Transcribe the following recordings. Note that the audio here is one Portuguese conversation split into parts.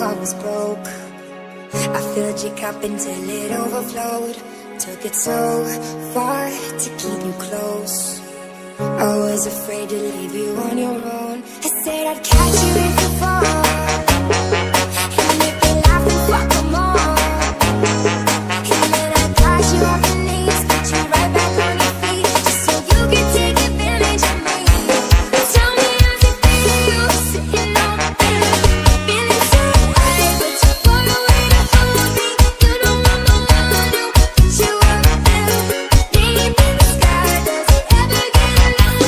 heart was broke. I filled your cup until it overflowed. Took it so far to keep you close. I was afraid to leave you on your own. I said I'd catch you if you fall, and if they laugh, then fuck them all. And then I got you off your knees, put you right back on your feet, just so you can take advantage of me. Tell me how's it feel, sitting on the bed, feeling so high, but you far away to hold me. You know I'm the one who put you up there, name in the sky. Does it ever get enough?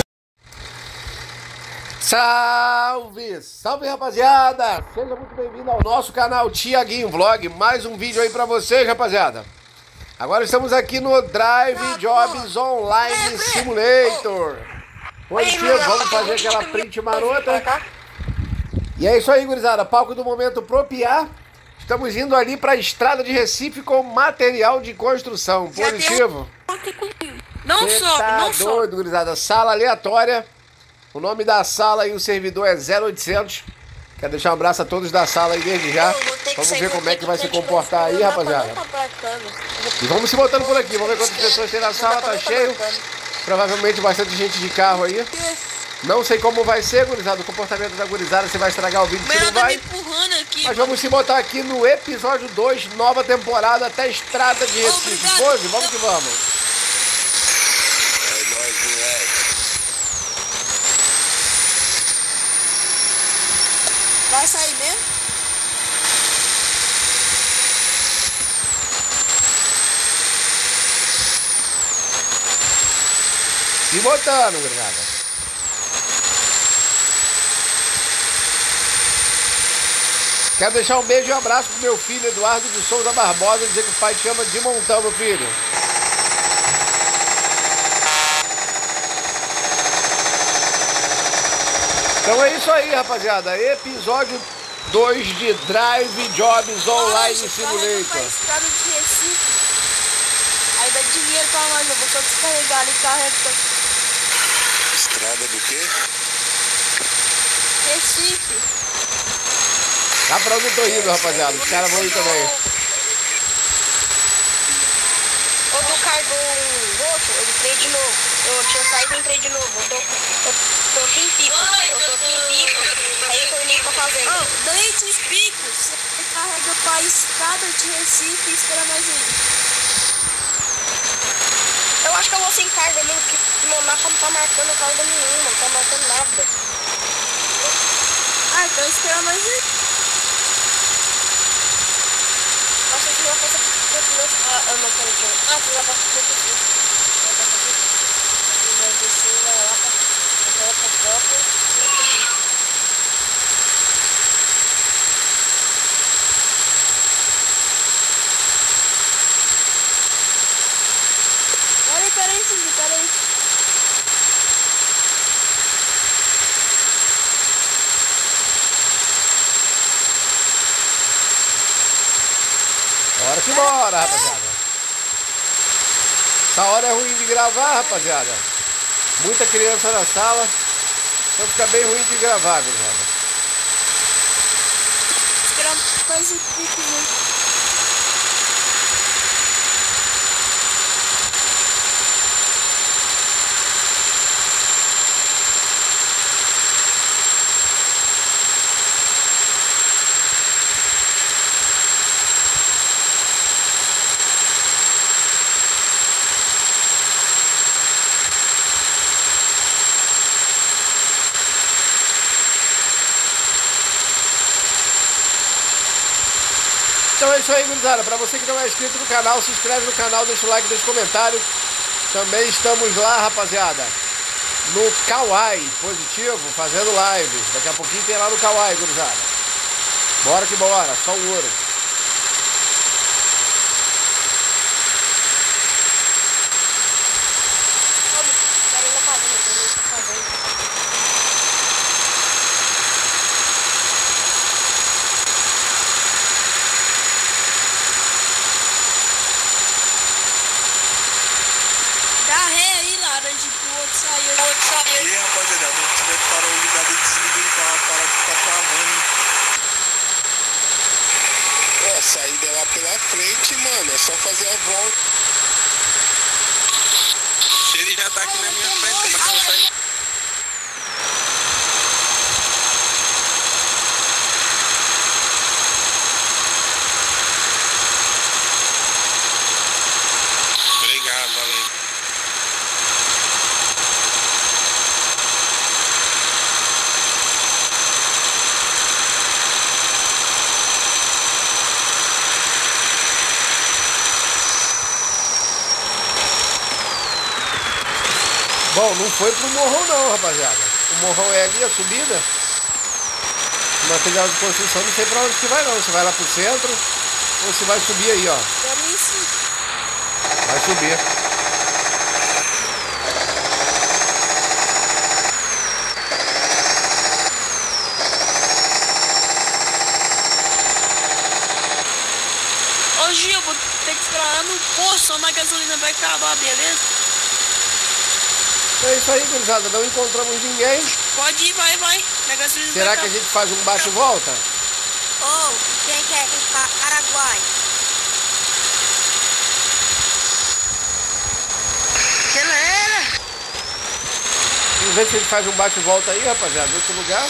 Salve, salve rapaziada, seja muito bem-vindo ao nosso canal Thiaguinho Vlog, mais um vídeo aí pra vocês, rapaziada. Agora estamos aqui no Drive Jobs Online Simulator. Positivo, vamos fazer aquela print marota. E é isso aí, gurizada, palco do momento Propiar. Estamos indo ali pra estrada de Recife com material de construção. Positivo. Não Cê sobe, tá não sobe. doido, gurizada, sala aleatória. O nome da sala e o servidor é 0800. Quero deixar um abraço a todos da sala aí desde já. Vamos ver como é que vai se comportar aí, rapaziada. E vamos se botando por aqui. Vamos ver quantas pessoas tem na sala. Tá cheio. Provavelmente bastante gente de carro aí. Não sei como vai ser, gurizada, o comportamento da gurizada. Se vai estragar o vídeo, se não Tá me vai. empurrando aqui. Mas vamos se botar aqui no episódio 2, nova temporada, até Estrada de Recife. Pose, vamos que vamos. Vai sair mesmo? Se botando, gurizada. Quero deixar um beijo e um abraço pro meu filho Eduardo de Souza Barbosa, dizer que o pai te ama de montão, meu filho. Então é isso aí, rapaziada. Episódio 2 de Drive Jobs Online Simulator. Estrada de Recife. Aí dá dinheiro pra nós, eu vou só descarregar ali, carrega. Estrada do quê? Recife. Dá pra onde eu tô indo, rapaziada. Os caras vão ir também. O do cargo roxo, eu entrei de novo. Eu tinha saído e entrei de novo. Eu tô aqui em pico. Eu tô aqui em pico. Aí eu tornei pra fazenda. Dantes Picos. Você carrega pra estrada de Recife e espera nós aí. Eu acho que eu vou sem carga mesmo, porque meu mapa não tá marcando carga nenhuma, não tá marcando nada. Ah, então espera nós aí. Nossa, se não fosse eu não quero que tu vai passar por aqui. Vai descer, vai lá pra própria. Peraí, Cid, peraí. Bora que bora, rapaziada. Essa hora é ruim de gravar, rapaziada. Muita criança na sala. Então fica bem ruim de gravar, gurizada. Esperar mais um pouco, né? Então é isso aí, gurizada. Pra você que não é inscrito no canal, se inscreve no canal, deixa o like, deixa o comentário. Também estamos lá, rapaziada, no Kawaii, positivo, fazendo lives. Daqui a pouquinho tem lá no Kawaii, gurizada. Bora que bora, só o ouro. Quero ir na fazenda, eu tô na fazenda. Dá ré aí, laranja, pro outro sair. O outro sair. E aí, rapaziada, se tiver que parar o ligado e desliga, então parar de ficar travando. Ó, a saída é lá pela frente, mano. É só fazer a volta. Se ele já tá aqui na minha frente, como é que eu vou sair? Obrigado, valeu. Bom, não foi pro morrão não, rapaziada. O morrão é ali, a subida. O material de construção, não sei pra onde que vai não. Se vai lá pro centro ou se vai subir aí, ó. Delícia. Vai subir. Ô Gil, vou ter que esperar lá no posto, senão a gasolina vai acabar, beleza? É isso aí, gurizada. Não encontramos ninguém. Pode ir, vai. A gasolina Será vai que a acabar. gente faz um bate e volta? Ô, quem quer ir pra Araguai? Galera! Vamos ver se a gente faz um bate e volta aí, rapaziada. Em outro lugar.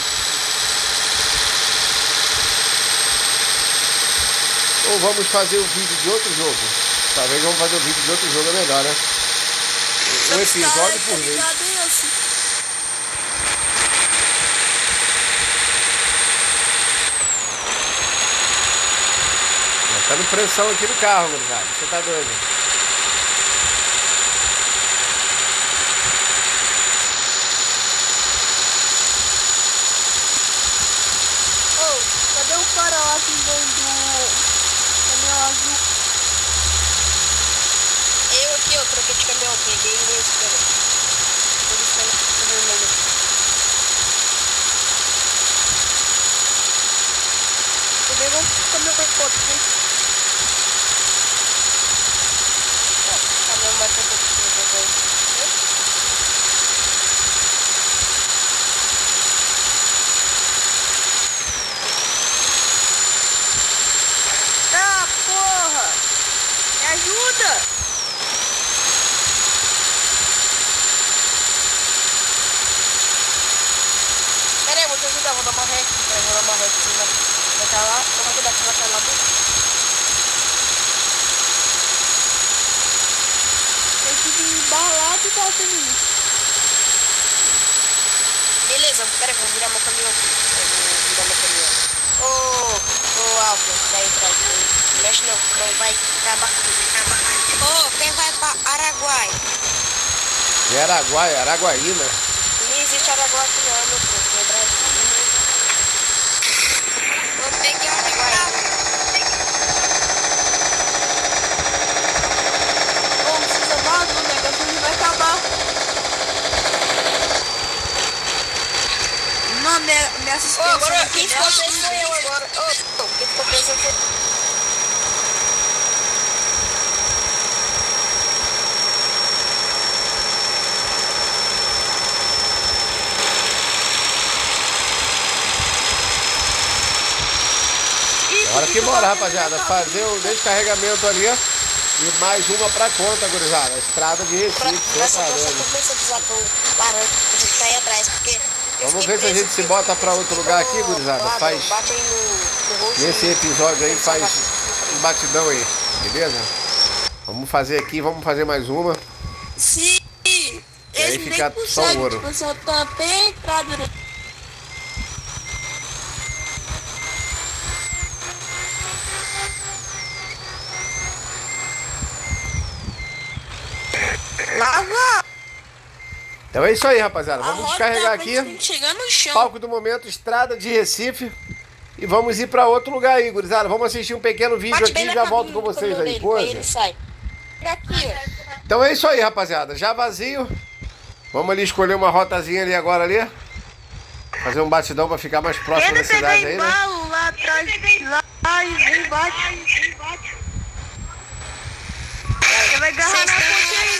Ou vamos fazer o vídeo de outro jogo? Talvez vamos fazer o vídeo de outro jogo, é melhor, né? Um episódio por vez. Tá dando pressão aqui no carro, gurizada. Você tá doido? Ô, cadê o cara lá que vem do caminhão azul? Eu aqui, eu troquei de caminhão, peguei e esperei. Tô esperando o vermelho. Pegou o caminhão pra foto, hein? Caminhão mais tempo. Ah, porra! Me ajuda! Pera aí, vou te ajudar, vou dar uma ré. Vou dar uma ré aqui, vai estar lá. Toma cuidado, você vai cair lá dentro. Eu fico embalado e tá tendo isso. Beleza, pera aí, vou virar meu caminhão aqui. Eu vou virar meu caminhão. Ô, Alfa, daí pra não mexe não vai acabar tudo. Ô, quem vai pra Araguai? E Araguaína. Não existe Araguai aqui não, meu povo, é Brasil. Vou pegar Araguai. Ô, não precisa vaso, né? A gasolina vai acabar. Mano, minha Ô, suspensão agora aqui quem deu ficou uma preso sou eu agora. Ô, quem ficou preso foi eu. Hora que bora, rapaziada. Fazer o descarregamento ali. E mais uma pra conta, gurizada. Estrada de Recife. Essa Você tá moça doido. começa a desabou o laranja pra gente cair atrás, porque... Vamos ver se a gente se bota pra outro lugar aqui, gurizada. Faz Bate aí no rosto. nesse episódio aí, faz um batidão aí, beleza? Vamos fazer aqui, vamos fazer mais uma. Sim! aí Eles fica nem só conseguem, ouro. tipo, só tá bem entrado, né? Lava! Então é isso aí, rapaziada. A Vamos roda descarregar da frente aqui. tem que chegar no chão. Palco do momento, estrada de Recife. E vamos ir pra outro lugar aí, gurizada. Vamos assistir um pequeno vídeo Bate aqui bem e na já cabine volto com do vocês caminhão aí, dele, coisa. aí ele sai. Aqui, ó. Então é isso aí, rapaziada. Já vazio. Vamos ali escolher uma rotazinha ali agora ali. Fazer um batidão pra ficar mais próximo da cidade aí, né? embalo lá atrás, lá e vem bate. Você vai agarrar na ponte aí,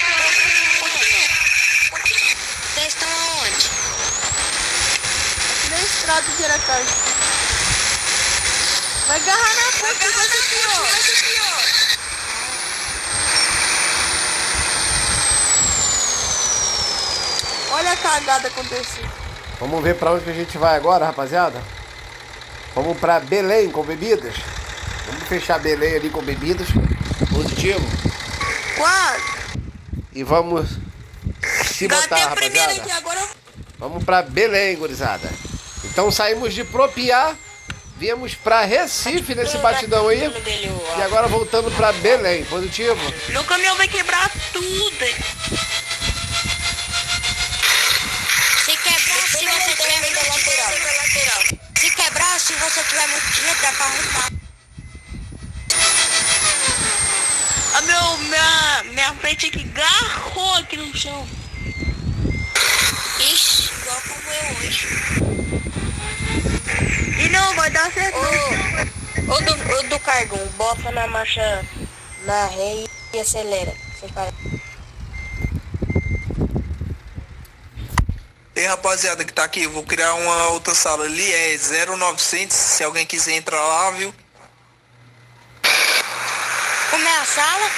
Vocês estão aonde? aqui na estrada de Aracaju. Vai agarrar na frente, vai ser pior. Olha a cagada acontecendo. Vamos ver pra onde que a gente vai agora, rapaziada? Vamos pra Belém com bebidas. Vamos fechar Belém ali com bebidas. Positivo. Quase. E vamos se botar, rapaziada. Aqui, agora... Vamos pra Belém, gurizada. Então saímos de Propiá, viemos pra Recife nesse batidão aí. E agora voltando pra Belém. Positivo. Meu caminhão vai quebrar tudo. Se quebrar, se você tiver muito lateral. Se quebrar, se você tiver muito dinheiro, dá pra arrumar. Minha frente aqui garrou aqui no chão. Ixi, igual como eu hoje. E não, vai dar certo. Ô do Cargão, bota na marcha na ré e acelera. Sem parar. Ei, rapaziada que tá aqui, eu vou criar uma outra sala ali, é 0900, se alguém quiser entrar lá, viu? Como é a sala?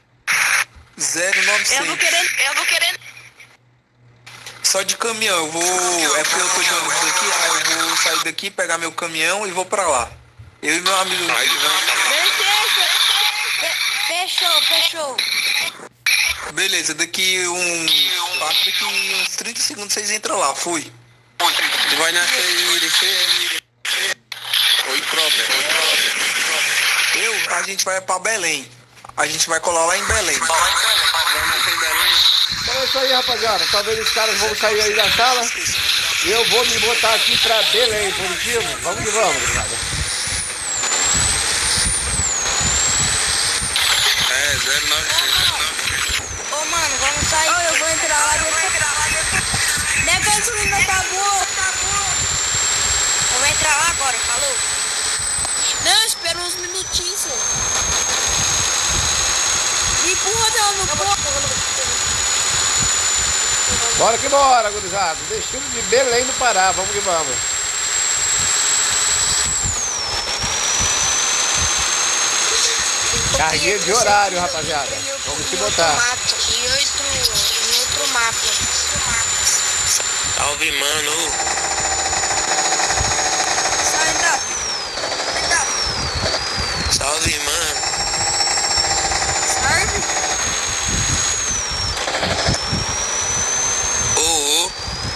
0900. Eu vou querendo. Só de caminhão, eu vou... É porque eu tô de ônibus aqui, aí eu vou sair daqui, pegar meu caminhão e vou pra lá. Eu e meu amigo. Fechou. Beleza, daqui uns 30 segundos vocês entram lá, fui. Tu vai nascer em Irecê? Oi, própria. A gente vai pra Belém. A gente vai colar lá em Belém. Vai nascer em Belém? Então é isso aí, rapaziada. Talvez os caras vão sair aí da sala. E eu vou me botar aqui pra Belém, positivo. Vamos que vamos, gurizada. É, 0900. Ô, mano, vamos sair. Eu vou entrar lá dentro. Não é gasolina, acabou. Eu vou entrar lá agora, falou? Não, espera uns minutinhos, senhor. Me empurra, não, no corpo. Bora que bora, gurizada. Destino de Belém do Pará. Vamos que vamos. Carguinha de horário, rapaziada. Vamos se botar. E outro mapa. Salve, mano. Sai da... Salve, mano. Serve? Ô.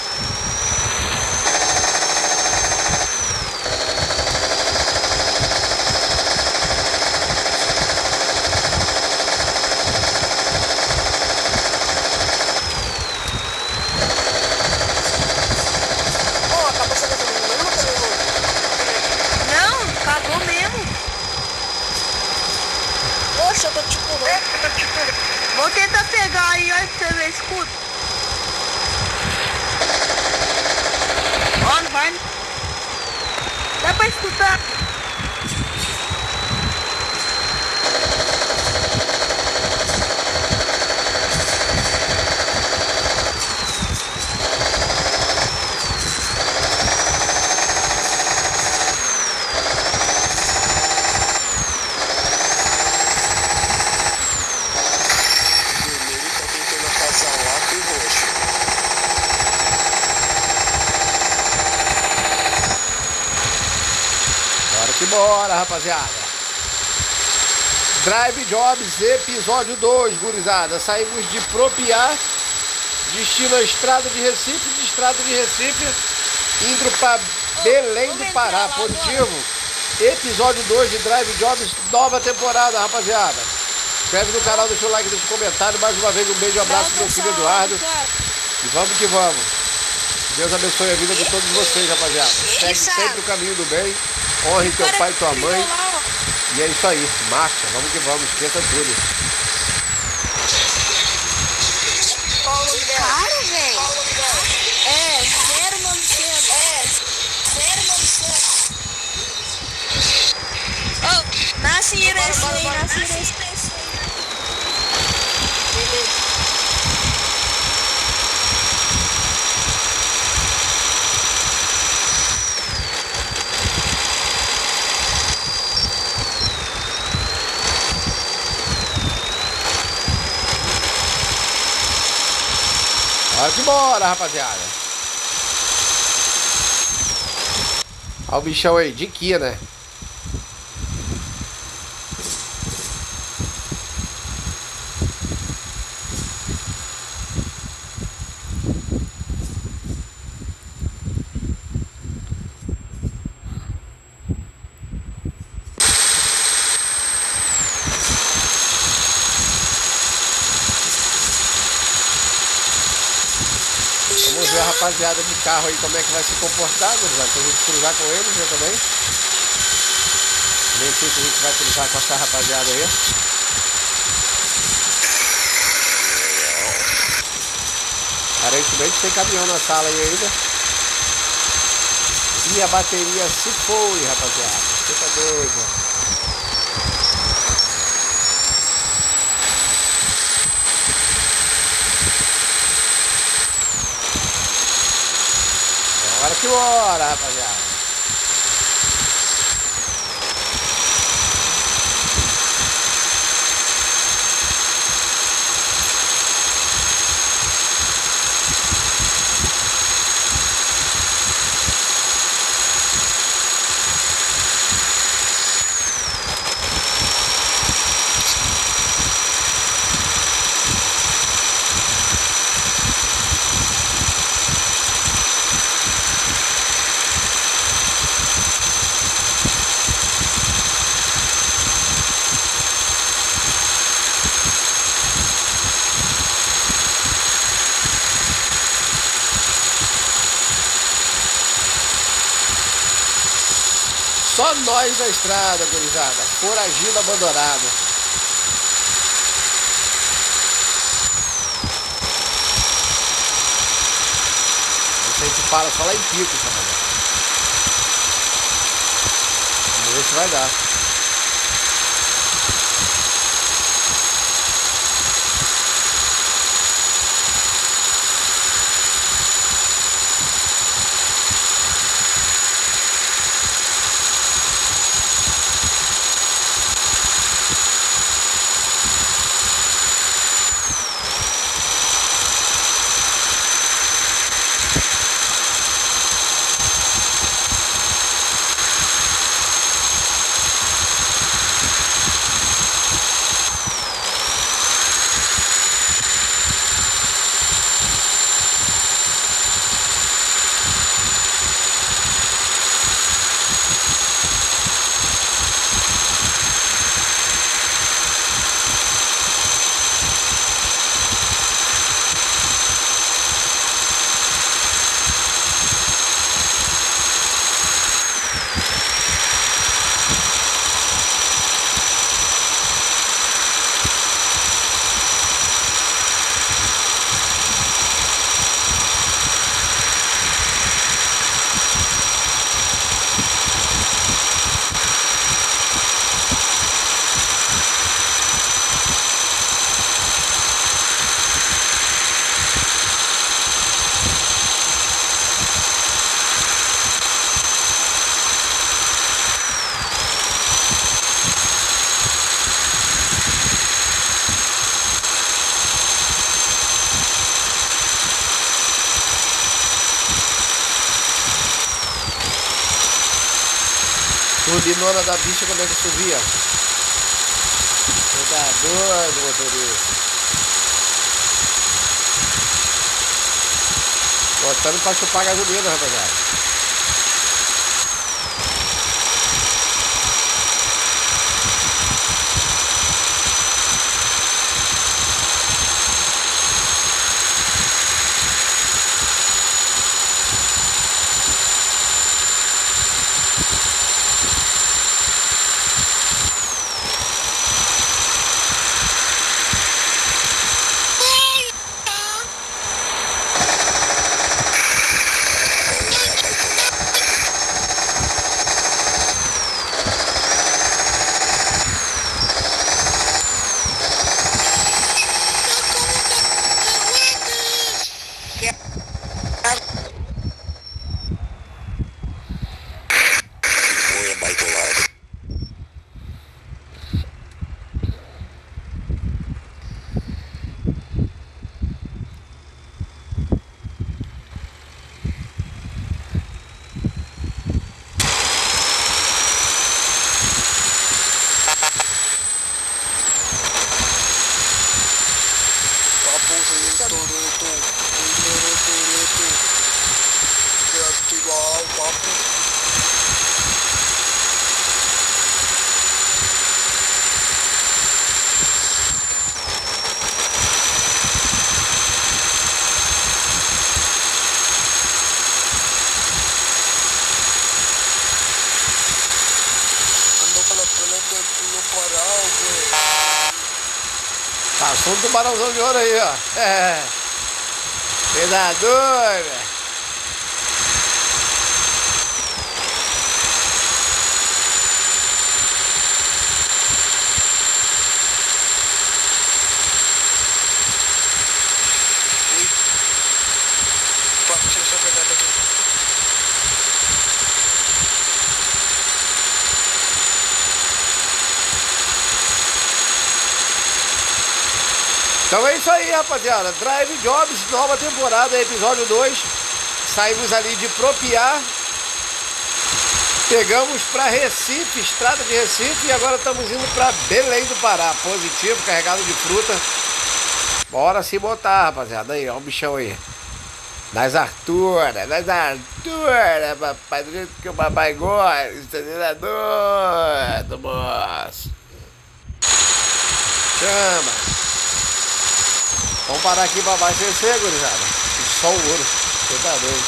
Acabou essa gasolina mesmo, Não, acabou mesmo. Poxa, eu tô te empurrando. Vou tentar pegar aí, olha pra você ver, escuta. Ó, não vai. Dá pra escutar. Vermelho tá tentando passar um lápis roxo. Bora que bora, rapaziada. Drive Jobs, episódio 2, gurizada. Saímos de Propiá, destino à estrada de Recife, de estrada de Recife, indo para Belém do Pará. Positivo. Episódio 2 de Drive Jobs, nova temporada, rapaziada. Inscreve no canal, deixa o like, deixa o comentário. Mais uma vez, um beijo, um abraço pro meu filho Eduardo. E vamos que vamos. Deus abençoe a vida de todos vocês, rapaziada. Segue sempre o caminho do bem. Honre teu pai e tua mãe. E é isso aí. Marcha. Vamos que vamos. Esqueça tudo. Caro, velho. É, 0,900. Oh, nasce em Irecê, nasce em Irecê. Bora que bora, rapaziada. Olha o bichão aí, de Kia, né? Vamos ver a rapaziada de carro aí como é que vai se comportar, gurizada. Se a gente cruzar com eles, né, também. Nem sei se a gente vai cruzar com essa rapaziada aí. Aparentemente tem caminhão na sala aí ainda. E a bateria se foi, rapaziada. Você tá doido. Bora que bora, rapaziada. Só nós na estrada, gurizada. Foragido, abandonado. A gente para só lá em Picos, rapaziada. Vamos ver se vai dar. Turbinona da bicha, como é que subia? Você tá doido, motorista. Botando pra chupar gasolina, rapaziada. Passou um tubarãozão de ouro aí, ó. Predador, velho. Então é isso aí, rapaziada. Drive Jobs, nova temporada, episódio 2. Saímos ali de Propiá. Pegamos para Recife, estrada de Recife. E agora estamos indo para Belém do Pará. Positivo, carregado de fruta. Bora se botar, rapaziada. Aí, ó, o bichão aí. Das Arturas, papai. Do jeito que o papai gosta. Doido, moço. Chama. Vamos parar aqui pra abastecer, gurizada. Só o ouro. Você tá doido.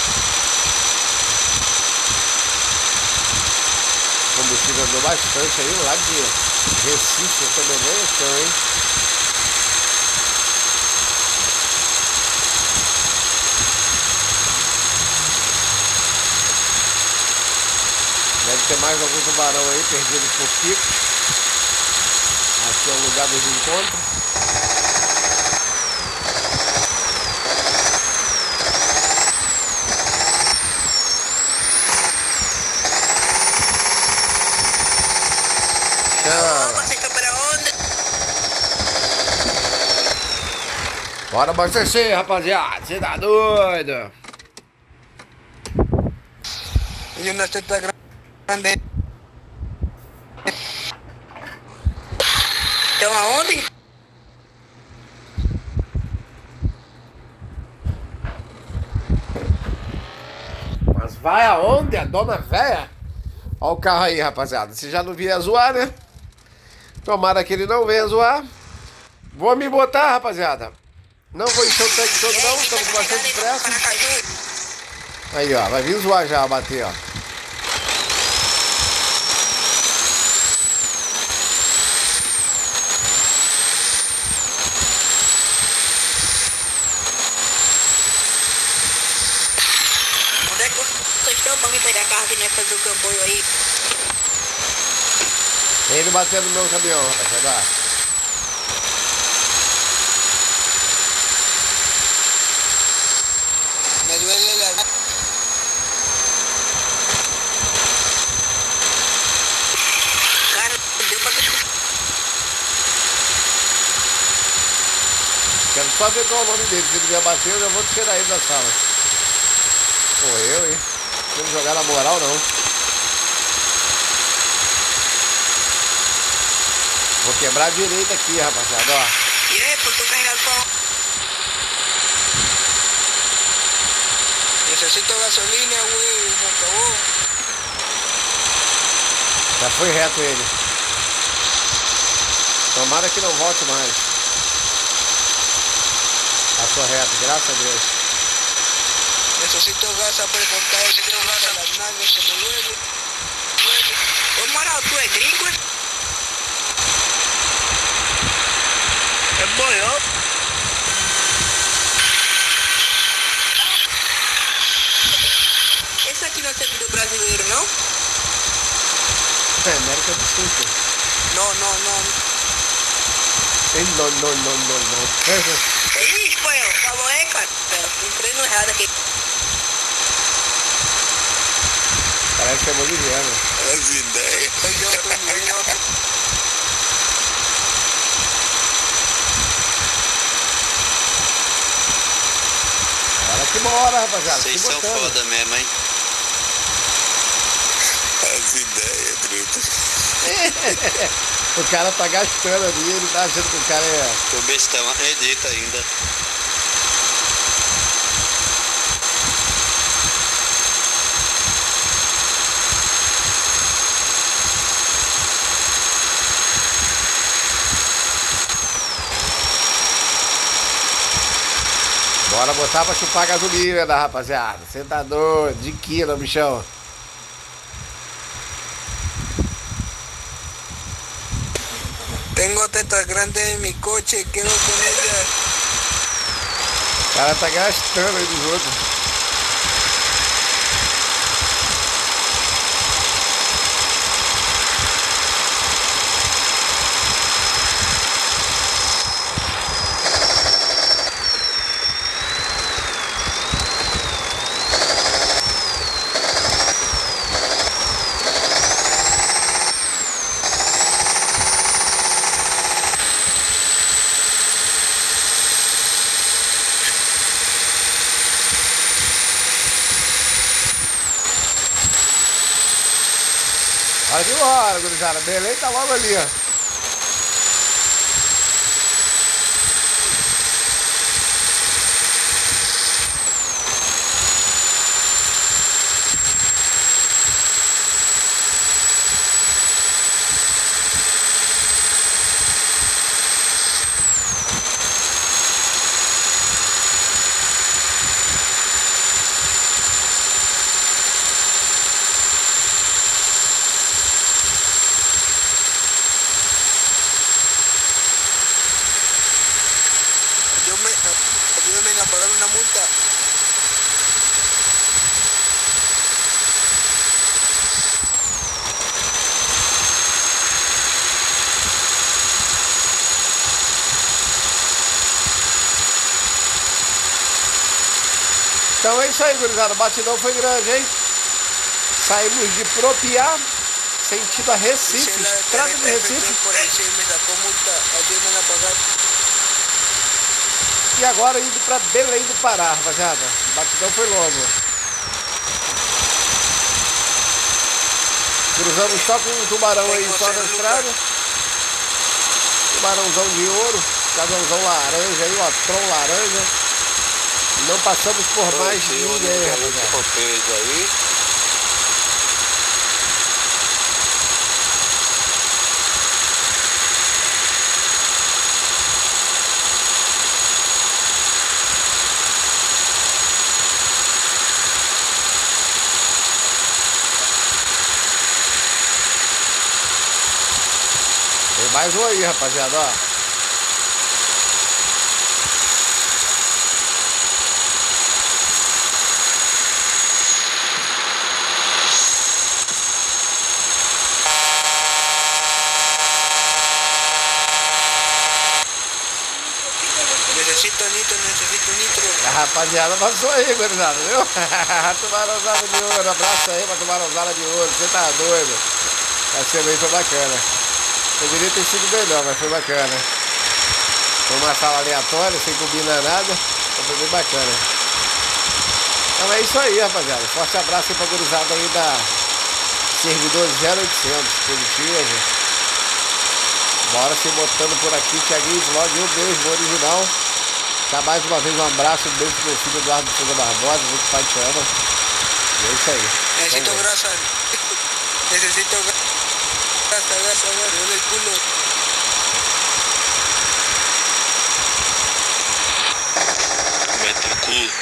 O combustível andou bastante aí. Lá de Recife, eu também nem chão, hein? Deve ter mais algum tubarão aí perdido por pico. Aqui é o lugar dos encontros. Bora abastecer, rapaziada. Você tá doido? E o nosso tá grande. Então aonde? Mas vai aonde? A dona véia? Olha o carro aí, rapaziada. Você já não via zoar, né? Tomara que ele não venha zoar. Vou me botar, rapaziada. Não vou encher o tanque todo não, estamos com bastante pressa. Aí, ó, vai vir zoar já, bater, ó. Onde é que vocês estão pra me pegar carro que nem fazer o camboio aí? Ele batendo no meu caminhão, rapaziada. Quero só ver qual é o nome dele. Se ele vier bater, eu já vou tirar ele da sala. Pô, eu, hein? Não vou jogar na moral, não. Vou quebrar a direita aqui, rapaziada, ó. E aí, pô, tô carregado pra... Necesito gasolina, güey, me acabou. Já foi reto ele. Tomara que não volte mais. Passou reto, graças a Deus. Necesito gas para cortar el tronco de las nalgas que me duele. Ô, moral, tu é gringo? É boió. Esse aqui não é do brasileiro, não? É, América do Sul, pô. Não. Não. Ih, espanhol, falou aí, cara. Entrei no errado aqui. Parece que é boliviano. As ideias. Bora que bora, rapaziada. Vocês Se são botando. foda mesmo, hein? As ideias, truta. O cara tá gastando ali, ele tá achando que o cara é... O bestão acredita ainda. Bora botar pra chupar gasolina, né, rapaziada. Você tá doido, de quilo, bichão. Tengo tetas grandes en mi coche, quedo con ella. O cara tá gastando aí dos outros. Olha que hora, gurizada. Belém tá logo ali, ó. Ayúdame a pagar una multa. Então é isso aí, gurizada. O batidão foi grande, hein? Saímos de Propiá, sentido a Recife, estrada de Recife. E agora indo pra Belém do Pará, rapaziada. O batidão foi longo. Cruzamos só com um tubarão aí só na estrada. Tubarãozão de ouro, caminhãozão laranja aí, ó, tron laranja. Não passamos por mais ninguém, rapaziada. Tem mais um aí, rapaziada, ó. Necesito nitro. A rapaziada passou aí, gurizada, viu? Tubarãozada de ouro, abraço aí pra tubarãozada de ouro, você tá doido. A cena aí foi bacana. Poderia ter sido melhor, mas foi bacana. Foi uma sala aleatória, sem combinar nada, então foi bem bacana. Então é isso aí, rapaziada. Forte abraço aí pra gurizada aí da servidor 0800, positivo. Bora se botando por aqui, Thiaguinho Vlog, eu mesmo, original. Tá mais uma vez um abraço, um beijo pro meu filho Eduardo Souza Barbosa, muito pai te ama. E é isso aí. Necesito grasa. Necesito grasa, duele el culo. Mete o culo.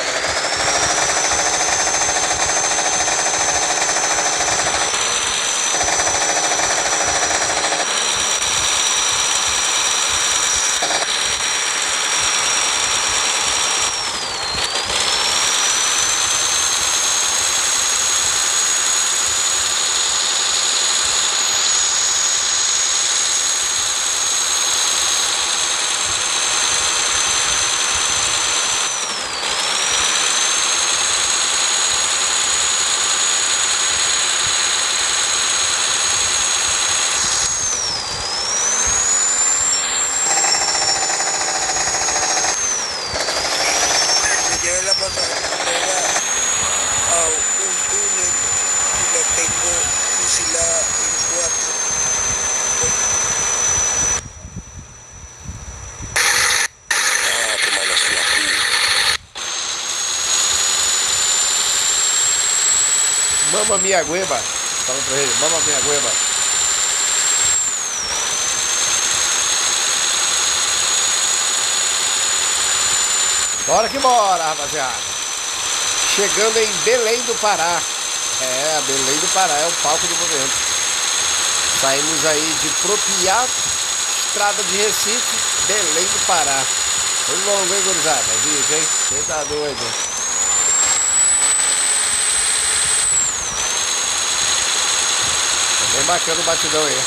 Mama minha gueba. Fala pra ele, mama minha gueba. Bora que bora, rapaziada. Chegando em Belém do Pará. É, Belém do Pará é o palco do momento. Saímos aí de Propiá, estrada de Recife, Belém do Pará. Foi longo, hein, gurizada? Vídeo, hein? Você tá doido. Tá bem bacana o batidão aí.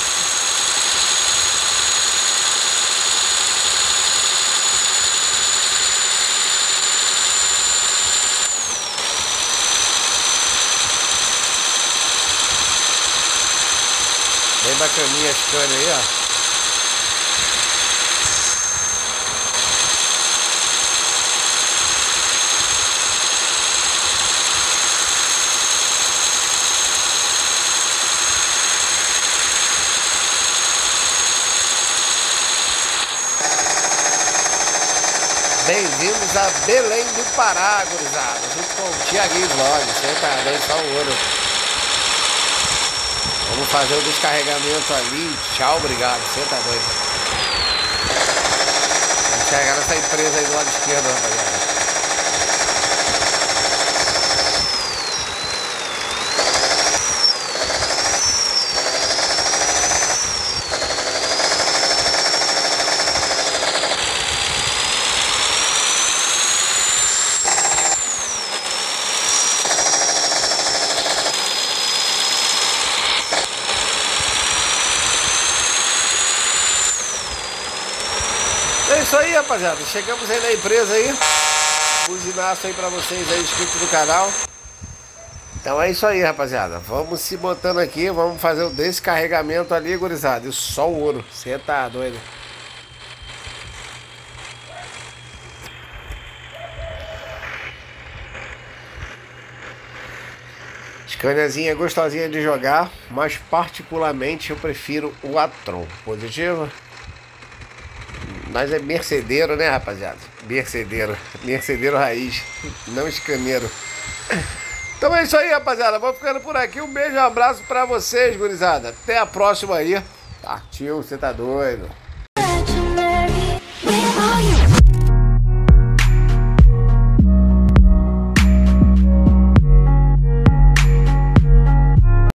Bem bacaninha a Scania aí, ó. Bem-vindos a Belém do Pará, gurizada. Junto com o Tiaguinho Vlog. Você tá bem, só ouro. Vamos fazer o descarregamento ali. Tchau, obrigado. Você tá doido. Vamos chegar nessa empresa aí do lado esquerdo, rapaziada. É isso aí, rapaziada. Chegamos aí na empresa aí. Buzinaço aí pra vocês aí, inscrito no canal. Então é isso aí, rapaziada. Vamos se botando aqui. Vamos fazer o descarregamento ali, gurizada. E só o ouro. Você tá doido. Scaniazinha gostosinha de jogar. Mas particularmente eu prefiro o a-tron. Positivo? Nós é mercedeiro, né, rapaziada? Mercedeiro raiz, não escaneiro. Então é isso aí, rapaziada. Vou ficando por aqui. Um beijo e um abraço pra vocês, gurizada. Até a próxima aí. Partiu, você tá doido.